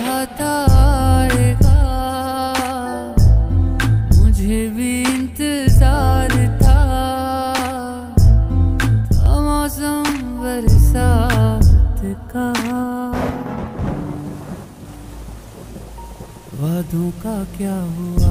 चाहता आएगा, मुझे भी इंतजार था मौसम बरसात का। वादों का क्या हुआ,